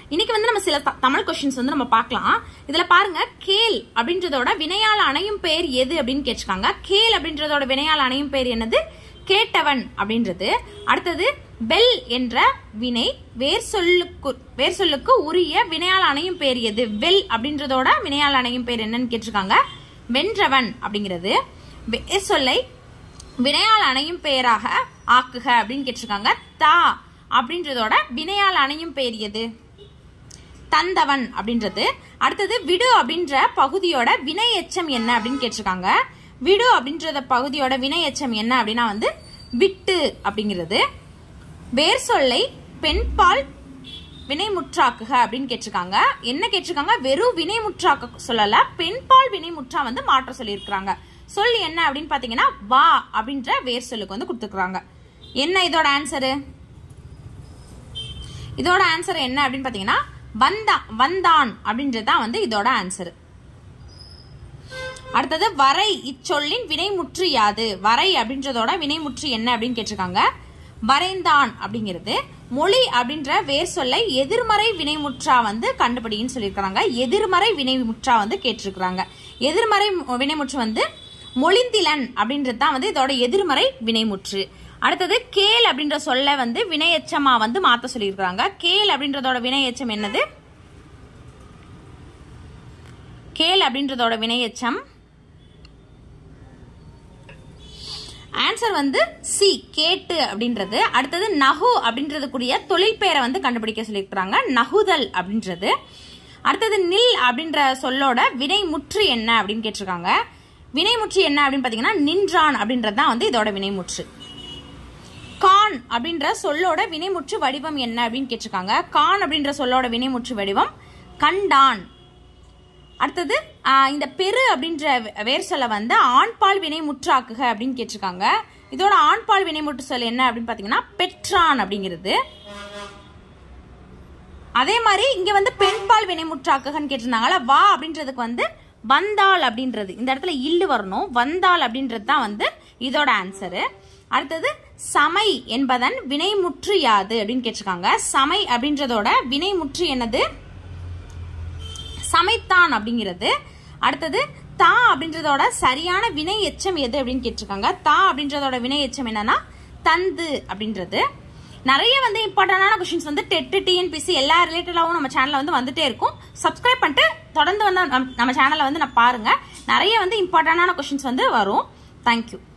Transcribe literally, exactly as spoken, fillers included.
இன்னைக்கு வந்து நம்ம சில தமிழ் क्वेश्चंस வந்து நம்ம பார்க்கலாம். இதுல பாருங்க, கேல் அப்படின்றதோட வினையால் அணையும் பெயர் எது அப்படின்னு கேட்காங்க. கேல் அப்படின்றதோட வினையால் அணையும் பெயர் என்னது? கேட்டவன் அப்படின்றது. அடுத்தது பெல் என்ற வினை வேர் சொல்லுக்கு வேர் சொல்லுக்கு உரிய வினையால் அணையும் பெயர் எது? வெல் அப்படின்றதோட வினையால் அணையும் பெயர் என்னன்னு கேட்டிருக்காங்க. வென்றவன் அப்படிங்கிறது. வேர் சொல்லை வினையால் அணையும் பெயராக ஆக்குக அப்படின்னு கேட்டிருக்காங்க. தா அப்படின்றதோட வினையால் அணையும் பெயர் எது? தந்தவன் அப்படின்றது. அடுத்தது விடு அப்படின்ற பகுதியோட வினை எச்சம் என்ன அப்படின்னு கேட்டிருக்காங்க. விடு அப்படின்றத பகுதியோட வினை எச்சம் என்ன அப்படின்னா வந்து விட்டு அப்படிங்கிறது. வேர் சொல்லை பெண்பால் வினைமுற்றாக்குக அப்படின்னு கேட்டிருக்காங்க. என்ன கேட்டிருக்காங்க? வெறும் வினைமுற்றாக்க சொல்லல, பெண்பால் வினைமுற்றா வந்து மாற்ற சொல்லியிருக்கிறாங்க. சொல் என்ன அப்படின்னு பாத்தீங்கன்னா வா அப்படின்ற வேர் சொல்லுக்கு வந்து கொடுத்துருக்காங்க. என்ன இதோட ஆன்சரு? இதோட ஆன்சர் என்ன அப்படின்னு பாத்தீங்கன்னா வந்தான் வந்தான் அப்படின்றதுதான் வந்து இதோட ஆன்சர். அடுத்தது வரை இச்சொல்லின் வினைமுற்று யாது? வரை அப்படின்றதோட வினைமுற்று என்ன அப்படின்னு கேட்டிருக்காங்க. வரைந்தான் அப்படிங்கிறது. மொழி அப்படின்ற வேர் சொல்லை எதிர்மறை வினைமுற்றா வந்து கண்டுபிடின்னு சொல்லியிருக்காங்க. எதிர்மறை வினைமுற்றா வந்து கேட்டிருக்கிறாங்க. எதிர்மறை வினைமுற்று வந்து மொழிந்திலன் அப்படின்றது தான் வந்து இதோட எதிர்மறை வினைமுற்று. அடுத்தது கேல் அப்படின்ற சொல்ல வந்து வினையச்சமா வந்து மாத்த சொல்லியிருக்காங்க. கேல் அப்படின்றதோட வினையச்சம் என்னது? கேல் அப்படின்றதோட வினையச்சம் ஆன்சர் வந்து சி, கேட்டு அப்படின்றது. அடுத்தது நகு அப்படின்றது கூடிய தொழில் பெயரை வந்து கண்டுபிடிக்க சொல்லியிருக்காங்க. நகுதல் அப்படின்றது. அடுத்தது நில் அப்படின்ற சொல்லோட வினைமுற்று என்ன அப்படின்னு கேட்டிருக்காங்க. வினைமுற்று என்ன அப்படின்னு பாத்தீங்கன்னா நின்றான் அப்படின்றது தான் வந்து இதோட வினைமுற்று. கான் அப்படின்ற சொல்லோட வினைமுற்று வடிவம் என்ன அப்படின்னு கேட்டிருக்காங்க. கான் அப்படின்ற சொல்லோட வினைமுற்று வடிவம் கண்டான். அடுத்தது இந்த பெரு அப்படின்ற வேர் சொல்ல வந்து ஆண்பால் வினைமுற்றாக்குக அப்படின்னு கேட்டிருக்காங்க. இதோட ஆண்பால் வினைமுற்று சொல் என்ன அப்படின்னு பாத்தீங்கன்னா பெற்றான் அப்படிங்கிறது. அதே மாதிரி இங்க வந்து பெண்பால் வினைமுற்றாக்குகன்னு கேட்டிருந்தாங்களா. வா அப்படின்றதுக்கு வந்து வந்தாள் அப்படின்றது. இந்த இடத்துல இல்லு வரணும். வந்தாள் அப்படின்றது தான் வந்து இதோட ஆன்சரு. அடுத்தது சமை என்பதன் வினைமுற்று யாது அப்படின்னு கேட்டிருக்காங்க. சமை அப்படின்றதோட வினைமுற்று என்னது? சமைத்தான் அப்படிங்கிறது. அடுத்தது தா அப்படின்றதோட சரியான வினை எச்சம் எது அப்படின்னு கேட்டிருக்காங்க. தா அப்படின்றதோட வினை எச்சம் என்னன்னா தந்து அப்படின்றது. நிறைய வந்து இம்பார்ட்டன்டான क्वेश्चंस வந்து டெட் டிஎன்பிசி எல்லா ரிலேட்டடாவும் நம்ம சேனல்ல வந்து வந்துட்டே இருக்கும். சப்ஸ்கிரைப் பண்ணிட்டு தொடர்ந்து வந்து நம்ம சேனல்ல வந்து நான் பாருங்க. நிறைய வந்து இம்பார்ட்டன்டான क्वेश्चंस வந்து வரும். தேங்க்யூ.